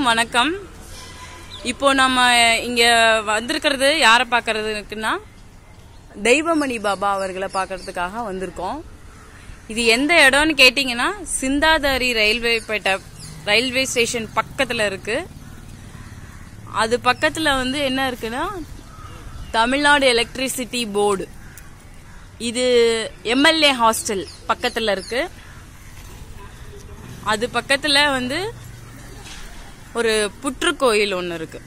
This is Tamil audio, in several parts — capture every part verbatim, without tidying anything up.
அனைவருக்கும் வணக்கம். இப்போ நம்ம இங்க வந்திருக்கிறது யாரை பார்க்கறதுக்குன்னா தெய்வமணி பாபா அவர்களை பார்க்கறதுக்காக வந்திருக்கோம். இது எந்த இடம்னு கேட்டீங்கன்னா சிந்தாதாரி ரயில்வே பேட்டை ரயில்வே ஸ்டேஷன் பக்கத்துல இருக்கு. அது பக்கத்துல வந்து என்ன இருக்குன்னா தமிழ்நாடு எலக்ட்ரிசிட்டி போர்டு, இது எம்எல்ஏ ஹாஸ்டல் பக்கத்துல இருக்கு. அது பக்கத்துல வந்து ஒரு புற்றுக்கோயில் ஒன்று இருக்கு.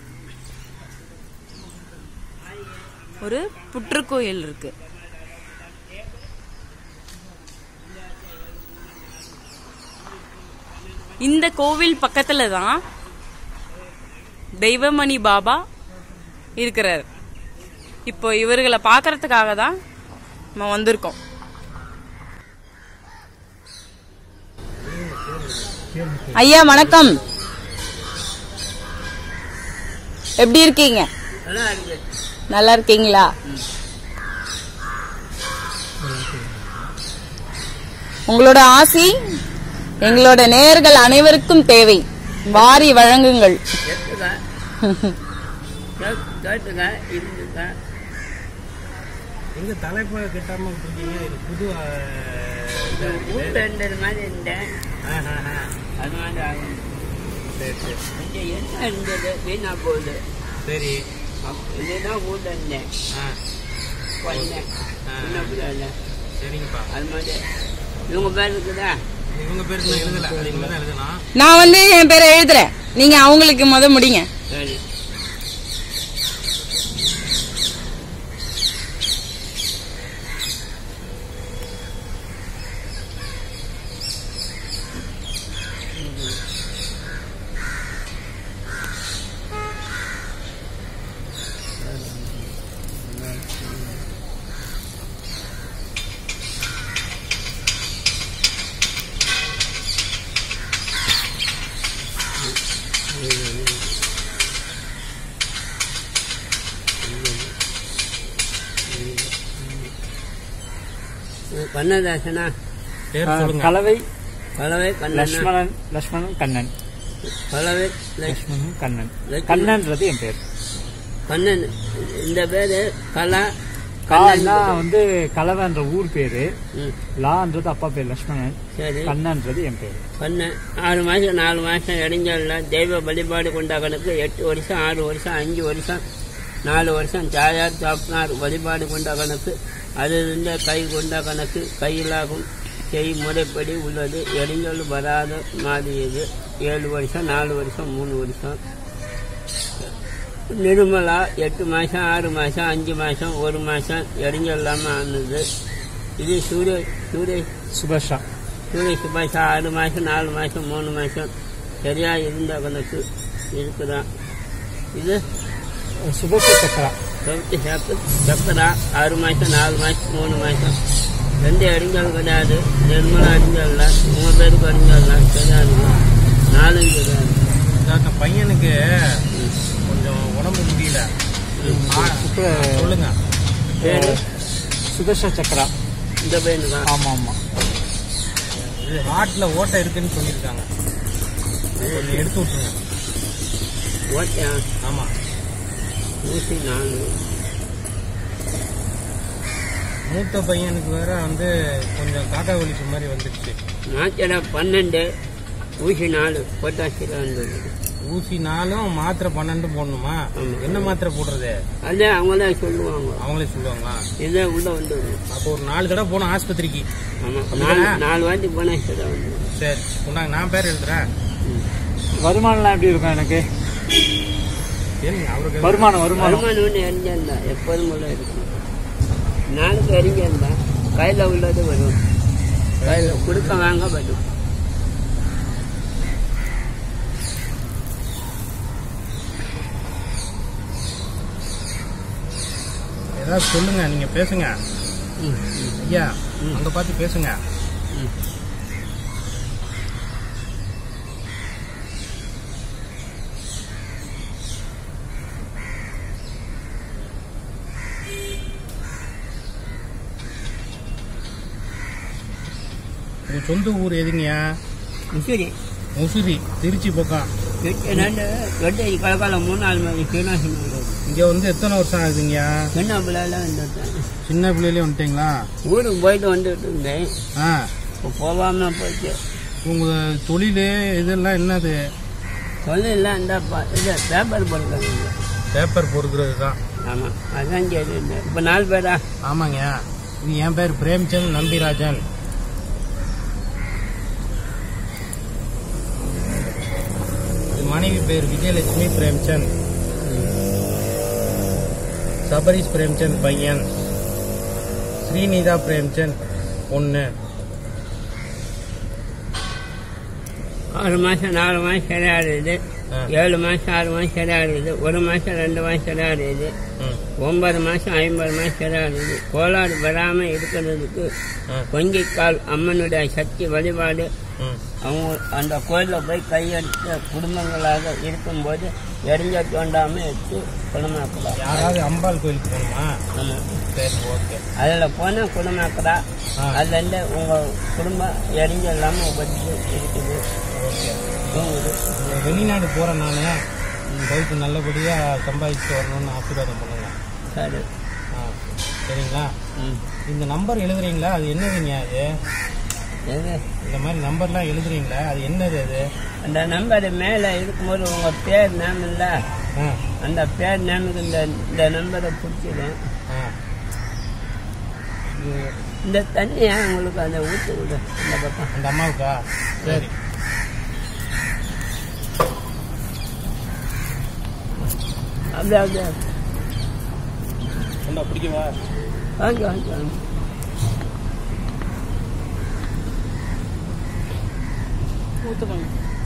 ஒரு புற்றுக்கோயில் இருக்கு. இந்த கோவில் பக்கத்துல தான் தெய்வமணி பாபா இருக்கிறார். இப்போ இவர்களை பார்க்கறதுக்காக தான் நம்ம வந்திருக்கோம். ஐயா வணக்கம், எப்படி இருக்கீங்க? நல்லா இருக்கீங்களா? உங்களோட ஆசி எங்களோட நேயர்கள் அனைவருக்கும் தேவை. வாரி வழங்குங்கள். எங்க தலைப்பை கட்டாம புது வீணா போகுது. சரி, இதுதான் ஊர்ல இருந்தேன். சரிங்கப்பா. அது மாதிரி இவங்க பேர் இருக்குதா? இவங்க பேருக்கு எழுதல, எழுதலாம். நான் வந்து என் பேரை எழுதுறேன், நீங்க அவங்களுக்கு முத முடிங்க. சரி. கண்ணதாசனா? கலவை கலவை லட்சுமணன் லட்சுமணன் கண்ணன். கலவை லட்சுமணன் கண்ணன். கண்ணன்றது என் பேர். கண்ணன். இந்த பேரு கலா. காலா வந்து கலவைன்ற ஊர் பேரு. லான்றது அப்பா பேர் லட்சுமணன். சரி. கண்ணன்றது என் பேரு. கண்ணன். ஆறு மாசம் நாலு மாசம் இடைஞ்சல்ல தெய்வ வழிபாடு கொண்ட கணக்கு எட்டு வருஷம் ஆறு வருஷம் அஞ்சு வருஷம் நாலு வருஷம் தாயார் தாப்னார் வழிபாடு கொண்ட கணக்கு. அது இருந்த கை கொண்ட கணக்கு கையிலாகும் செய் முறைப்படி உள்ளது. இடைஞ்சல் வராத மாதிரியது. ஏழு வருஷம் நாலு வருஷம் மூணு வருஷம். நிர்மலா எட்டு மாதம் ஆறு மாதம் அஞ்சு மாதம் ஒரு மாதம் இடைஞ்சல் இல்லாமல் ஆனது. இது சூரிய சூரிய சுபாஷா சூரிய சுபாஷா ஆறு மாதம் நாலு மாதம் மூணு மாதம் சரியா இருந்த கணக்கு இருக்குதான். இது சுபாஷா சக்கரா சவுத்து சக்கு சக்கரா ஆறு மாதம் நாலு மாதம் மூணு மாதம். எந்த அடிஞ்சல் கிடையாது. நிர்மலா அடிஞ்சல்ல மூணு பேருக்கு அடிஞ்சல்ல கிடையாது. நாலஞ்சு கிடையாது. அந்த பையனுக்கு கொஞ்சம் உடம்பு முடியல. சொல்லுங்க. பேரு சுபாஷா சக்கரா. இந்த பையனு தான். ஆமா ஆமா. இது ஹார்ட்ல ஓட்டை இருக்குன்னு சொல்லியிருக்காங்க. கொஞ்சம் எடுத்து விட்டுருங்க. ஓட்டியா? ஆமா. நூற்றி நாலு. மூத்த பையனுக்கு வேற வந்து கொஞ்சம் காக்கா வலிப்பு மாதிரி வந்துடுச்சு. மாத்திரை பன்னெண்டு ஊசி நாலு பொட்டாசியம் வந்தது. ஊசி நாலும் மாத்திரை பன்னெண்டு போடணுமா? என்ன மாத்திரை போடுறது? அதே அவங்களே சொல்லுவாங்க. அவங்களே சொல்லுவாங்களா? இதே உள்ள வந்துடும். அப்போ ஒரு நாலு தடவை போனோம் ஆஸ்பத்திரிக்கு. ஆமா, நாலு நாலு வாட்டி போனா சரி வந்துடும். சரி, உண்டாங்க. நான் பேர் எழுதுறேன். வருமானம்லாம் எப்படி இருக்கும் எனக்கு? அவருக்கு வருமானம் வருமானம் வருமானம் ஒன்று எரிஞ்சிருந்தா எப்போதும் உள்ள இருக்கும். நாளுக்கு எரிஞ்சிருந்தா கையில் உள்ளது வரும். கையில் கொடுக்க வாங்க வரும். ஏதாவது சொல்லுங்க, நீங்க பேசுங்க. ஐயா அங்க பார்த்து பேசுங்க. உங்க சொந்த ஊர் எதுங்கயா? முசிறி. முசிறி திருச்சி பக்கம். ரெண்டு வெட்டி கலக்கால மூணு நாலு மணி சின்ன சின்ன இங்கே வந்து எத்தனை வருஷம் ஆகுதுங்கய்யா? சின்ன பிள்ளைலாம் வந்துட்டேன். சின்ன பிள்ளையிலே வந்துட்டீங்களா? ஊருக்கு போயிட்டு வந்துட்டு இருந்தேன். ஆ, இப்போ போகாம போயிட்டு. உங்கள் தொழில் இதெல்லாம் என்னது? தொழிலாம் இந்த இது பேப்பர் பொறுக்கிறாங்க. பேப்பர் பொறுக்கிறது தான். ஆமாம், அதுதான் சரி. இப்போ நாலு பேரா? ஆமாங்க. இது என் பேர் பிரேம்சந்த் நம்பிராஜன். மனைவி பேர் விஜயலட்சுமி பிரேம்சந்த். சபரிஷ் பிரேம்சந்த் பையன். ஸ்ரீநிதா பிரேம்சந்த் பொண்ணு. ஆறு மாதம் நாலு மாதம் சரியாடுது, ஏழு மாதம் ஆறு மாதம் சரியாடுது, ஒரு மாதம் ரெண்டு மாதம் சரியாடுது, ஒன்பது மாதம் ஐம்பது மாதம் சரியாடுது. கோளாறு வராமல் இருக்கிறதுக்கு கொஞ்சிக்கால் அம்மனுடைய சக்தி வழிபாடு, அவங்க அந்த கோயிலில் போய் கையெடுத்த குடும்பங்களாக இருக்கும்போது எரிஞ்ச தோண்டாமல் எடுத்து குணமாக்கலாம். யாராவது அம்பாள் கோயிலுக்கு போகணுமா? ஆமாம், சரி, ஓகே. அதில் போனால் குணமாக்குறா. அதுலேருந்து உங்கள் குடும்பம் எரிஞ்ச இல்லாமல் வச்சு இருக்குது. ஓகே. வெளிநாடு போகிறேன் நான், போயிட்டு நல்லபடியாக சம்பாதிச்சு வரணும்னு ஆசீர்வாதம் பண்ணுங்க. சரி. ஆ, சரிங்களா? ம். இந்த நம்பர் எழுதுறீங்களா? அது என்னதுங்க? அது எது? இந்த மாதிரி நம்பர்லாம் எழுதுறீங்களா? அது என்னது? அது அந்த நம்பர் மேலே இருக்கும்போது உங்கள் பேர் நேம் இல்லை, ஆ, அந்த பேர் நேமுக்கு இந்த இந்த நம்பரை பிடிச்சிடும். ஆ. இந்த தண்ணியை உங்களுக்கு அந்த ஊற்று விடு இந்த பக்கம். அந்த அம்மாவுக்கா? சரி. அப்படியே அப்படியே என்ன பிடிக்கவா? வாங்கி வாங்கி வாங்க. ஊற்றுக்கோங்க.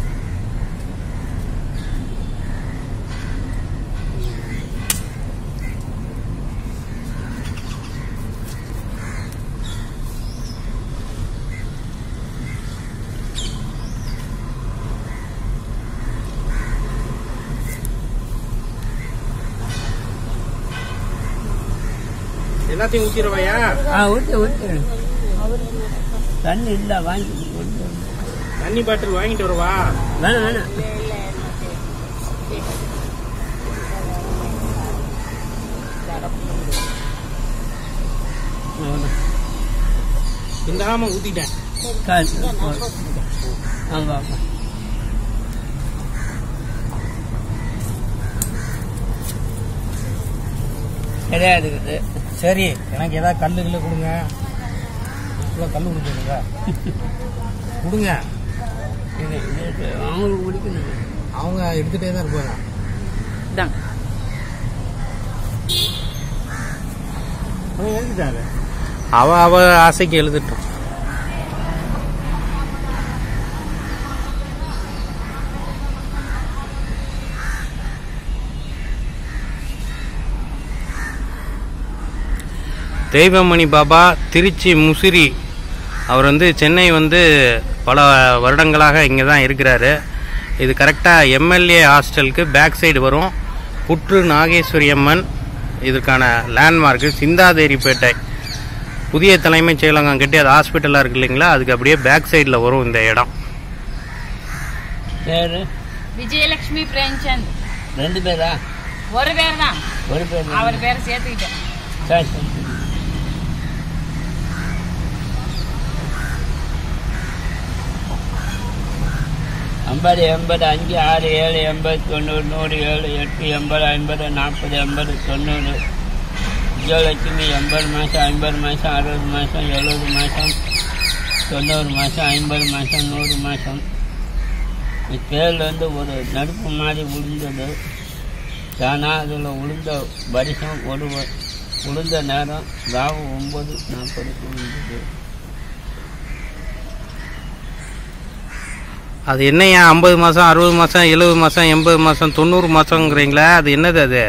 எல்லாத்தையும் ஊற்றிடுவாயா? ஆ, ஊற்றி ஊற்றி தண்ணி இல்லை, வாங்கி ஊற்றி. தண்ணி பாட்டில் வாங்கிட்டு வருவா? வேணாம் வேணாம். இந்த ஆமா ஊற்றிட்டேன். ஆமாம். சரியா இருக்குது. சரி, எனக்கு ஏதாவது கல்லு கில்லு கொடுங்க. இவ்வளோ கல் கொடுக்குறீங்க, கொடுங்க. இது இது அவங்களுக்கு பிடிக்கணும். அவங்க எடுத்துகிட்டே தான் இருப்பாங்க. இதாங்க. அவன் எழுதிட்டாங்க. அவ அவ ஆசைக்கு எழுதிட்டோம். தெய்வமணி பாபா திருச்சி முசிறி. அவர் வந்து சென்னை வந்து பல வருடங்களாக இங்கே தான் இருக்கிறாரு. இது கரெக்டாக எம்எல்ஏ ஹாஸ்டலுக்கு பேக் சைடு வரும். புற்று நாகேஸ்வரி அம்மன் இதற்கான லேண்ட்மார்க்கு. சிந்தாதேரிப்பேட்டை புதிய தலைமைச் செயலகம் கட்டி அது ஹாஸ்பிட்டலாக இருக்கு இல்லைங்களா, அதுக்கு அப்படியே பேக் சைடில் வரும் இந்த இடம். பேரு விஜயலட்சுமி பிரேம்சந்த். ரெண்டு பேரா? ஒரு பேர் தான். ஒரு பேர். அவர் பேரை சேர்த்துக்கிட்டேன். சரி சரி. ஐம்பது எண்பது அஞ்சு ஆறு ஏழு எண்பது தொண்ணூறு நூறு ஏழு எட்டு எண்பது ஐம்பது நாற்பது எண்பது தொண்ணூறு. விஜயலட்சுமி எண்பது மாதம் ஐம்பது மாதம் அறுபது மாதம் எழுபது மாதம் தொண்ணூறு மாதம் ஐம்பது மாதம் நூறு மாதம். பேரில் வந்து ஒரு நடுப்பு மாதிரி விழுந்தது. ஆனால் அதில் விழுந்த வருஷம் ஒரு விழுந்த நேரம் ராவு ஒம்பது நாற்பதுக்கு விழுந்தது. அது என்னையா ஐம்பது மாதம் அறுபது மாதம் எழுபது மாதம் எண்பது மாதம் தொண்ணூறு மாதங்கிறீங்களா? அது என்னது? அது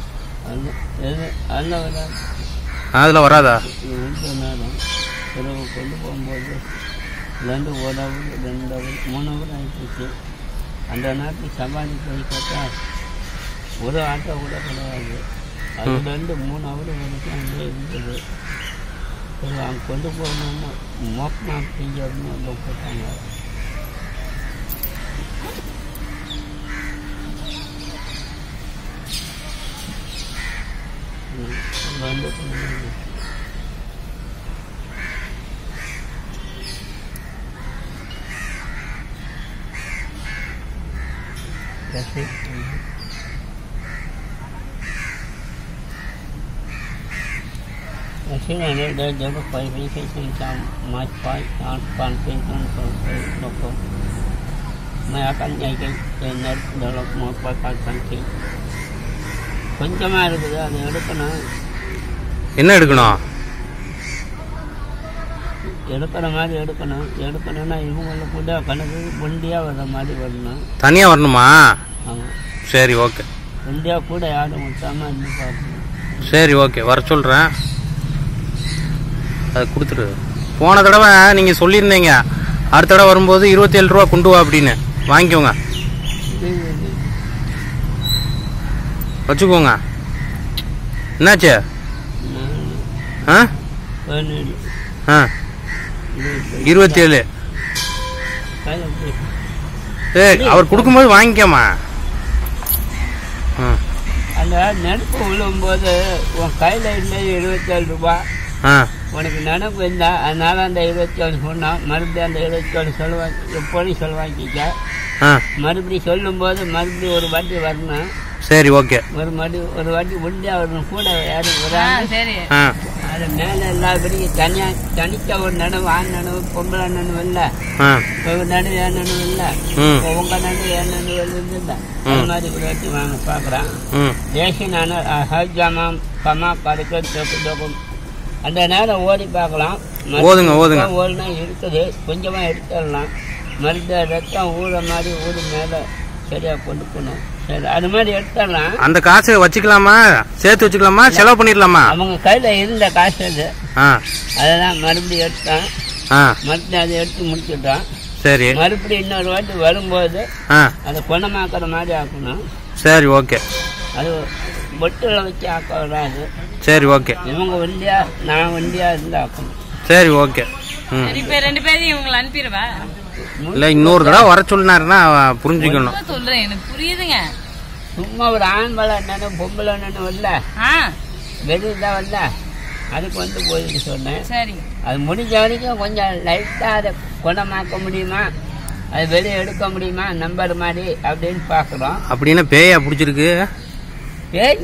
அதில் வராதா? விழுந்த நேரம் இரவு கொண்டு போகும்போது ரெண்டு ஒரு அவர் ரெண்டு அவர் மூணு அவர் ஆகிடுச்சு. அந்த நேரத்தில் சவாரி போய் பார்த்தா ஒரு ஆட்டோ கூட கிடையாது. அது ரெண்டு மூணு அவர் வரைக்கும் அங்கே இருந்தது. அவங்க கொண்டு போகணும்னு மோப்பமாக செஞ்சு அங்கே போட்டாங்க. வந்து Actually, I need that job of qualification some much point on confidence from local. My account I can net develop more for country. கொஞ்சமாக இருக்குது அதை எடுக்கணும். என்ன எடுக்கணும்? எடுக்கிற மாதிரி எடுக்கணும். எடுக்கணும்னா இவங்கள கூட கணக்கு ஒண்டியாக வர்ற மாதிரி வரணும். தனியாக வரணுமா? ஆமாம். சரி ஓகே. ஒண்டியாக கூட யாரும் விட்டாமல் இருந்து பார்க்கணும். சரி ஓகே, வர சொல்கிறேன். அது கொடுத்துரு. போன தடவை நீங்கள் சொல்லியிருந்தீங்க அடுத்த தடவை வரும்போது இருபத்தேழு ரூபா கொண்டு வா அப்படின்னு. வாங்கிக்கோங்க, வச்சுக்கோங்க. என்னாச்சு? ஆ ஆ இருபத்தேழு. சரி, அவர் கொடுக்கும்போது வாங்கிக்கோமா. ஆ அந்த நெருப்பு விழும்போது உன் கையில் இல்லை இருபத்தேழு ரூபா. ஆ உனக்கு நினப்பு இருந்தா அதனால அந்த இருபத்தி ஏழு சொன்னான். மறுபடியும் அந்த இருபத்தி ஏழு சொல்லுவாங்க, எப்போதும் சொல்லுவாங்கிக்க. மறுபடியும் சொல்லும்போது மறுபடியும் ஒரு வாட்டி வரணும். சரி ஓகே. ஒரு மறுபடி ஒரு வாட்டி ஒண்டியா வரணும். கூட யாரும் வராங்க. அது மேலே எல்லாபடியும் தனியாக தனித்த ஒரு நனவு, ஆண் நனவு, பொம்பளை நனவு இல்லை, ஒரு நனவு ஏன் நனவு இல்லை, உங்க நனவு ஏன் நனவு இல்லை. அது மாதிரி ஒரு வாட்டி வாங்க பார்க்குறான். தேசினான ஹஜ்ஜாமாம் கமா கடுக்க தொக்கு தொக்கும் அந்த நேரம் ஓடி பார்க்கலாம். ஓதுங்க ஓதுங்க. ஓடுனா இருக்குது, கொஞ்சமாக எடுத்துடலாம். மறுபடியும் ரத்தம் ஊற மாதிரி ஊடு மேலே சரியாக கொண்டு போகணும். சரி, அது மாதிரி எடுத்துடலாம். அந்த காசை வச்சுக்கலாமா, சேர்த்து வச்சுக்கலாமா, செலவு பண்ணிடலாமா? அவங்க கையில் இருந்த காசு அது. அதெல்லாம் மறுபடியும் எடுத்தான். மறுபடியும் அதை எடுத்து முடிச்சுட்டான். சரி, மறுபடியும் இன்னொரு வாட்டி வரும்போது அதை குணமாக்குற மாதிரி ஆக்கணும். சரி ஓகே. அது பொட்டில் வச்சு ஆக்க வராது. சரி ஓகே. இவங்க வண்டியா நான் வண்டியா இருந்து ஆக்கணும். சரி ஓகே. ரெண்டு பேரும் இவங்களை அனுப்பிடுவா. இல்ல இன்னொரு தடவை வர சொன்னாருன்னா புரிஞ்சுக்கணும். சொல்றேன், எனக்கு புரியுதுங்க. சும்மா ஒரு ஆண்பளை என்னன்னு பொம்பளை என்னன்னு வரல, வெளியில்தான் வரல, அதுக்கு வந்து போயிட்டு சொன்னேன். சரி, அது முடிஞ்ச வரைக்கும் கொஞ்சம் லைட்டா அதை குணமாக்க முடியுமா, அது வெளியே எடுக்க முடியுமா நம்பர் மாதிரி அப்படின்னு பாக்குறோம். அப்படின்னா பேயா பிடிச்சிருக்கு. பேய்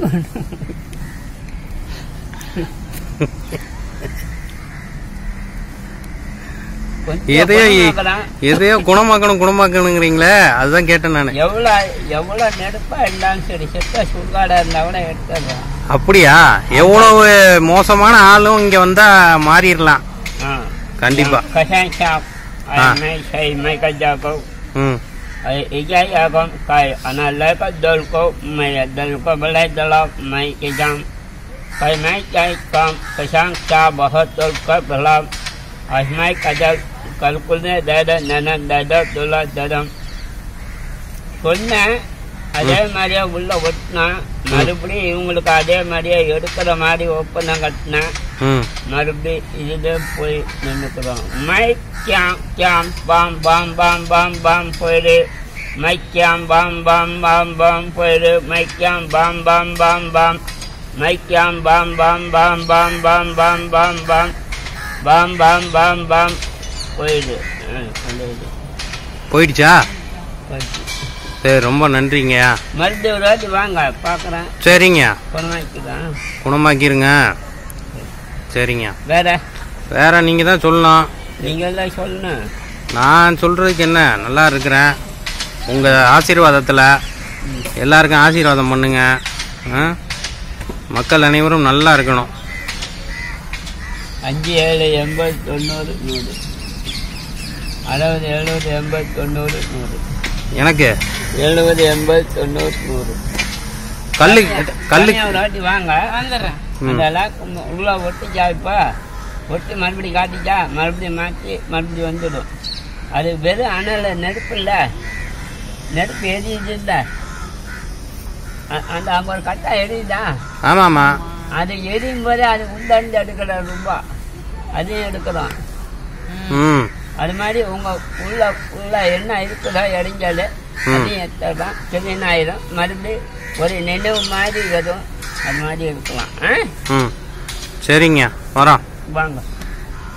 எதையோ எதையோ குணமாக்கணும் குணமாக்கணுங்கிறீங்களே, அதுதான் கேட்டேன் நான். எவ்வளவு எவ்வளவு நெருப்பா இருந்தாலும் சரி, செத்த சுடுகாடா இருந்தா கூட எடுத்துடுறோம். அப்படியா? எவ்வளவு மோசமான ஆளும் இங்க வந்தா மாறிடலாம் கண்டிப்பா. சொன்னேன் அதே மாதிரியே உள்ள ஒட்டினா. மறுபடியும் இவங்களுக்கு அதே மாதிரியே எடுக்கிற மாதிரி ஒப்பந்தம் கட்டினேன். மறுபடியும் இதுல போய் நின்றுக்கிறோம். மை கியாம் கியாம் பாம் பாம் பாம் பாம் பாம் போயிடு. மை கியாம் பாம் பாம் பாம் பாம் போயிடு. மை கியாம் பாம் பாம் பாம் பாம் மை கியாம் பாம் பாம் பாம் பாம் பாம் பாம் பாம் பாம் பாம் பாம் பாம் பாம் போயிடு. போயிடுச்சா? சரி, ரொம்ப நன்றிங்க. மறுபடியும் ஒரு வாட்டி வாங்க பார்க்குறேன். சரிங்க, குணமாக்கிதான் குணமாக்கிருங்க. சரிங்க. வேற வேற நீங்க தான் சொல்லணும். நீங்க எல்லாம் சொல்லணும். நான் சொல்றதுக்கு என்ன, நல்லா இருக்கிறேன். உங்க ஆசீர்வாதத்துல எல்லாருக்கும் ஆசீர்வாதம் பண்ணுங்க. மக்கள் அனைவரும் நல்லா இருக்கணும். அஞ்சு ஏழு எண்பது தொண்ணூறு நூறு அறுபது எழுபது எண்பது தொண்ணூறு நூறு எனக்கு எழுபது எண்பது தொண்ணூறு நூறு கல்லு கல்லு ஒரு வாட்டி வாங்க வந்துடுறேன். அந்த உள்ள ஒட்டிச்சா இப்போ ஒட்டி மறுபடியும் காட்டிச்சா மறுபடியும் மாற்றி மறுபடியும் வந்துடும். அது வெறும் அனல் நெருப்பு இல்லை, நெருப்பு எரியுது இல்லை. அந்த அங்கே ஒரு கட்டா எரியுதா? ஆமாம்மா. அது எரியும் போதே அது உள்ளாண்டு எடுக்கிறோம். ரொம்ப அதையும் எடுக்கிறோம். அது மாதிரி உங்க உள்ள உள்ள என்ன இருக்குதோ எரிஞ்சாலு அதையும் எடுத்துடலாம். சின்ன ஆயிரும். மறுபடியும் ஒரு நினைவு மாதிரி வரும். அது மாதிரி இருக்கலாம். சரிங்க, வரோம். வாங்க.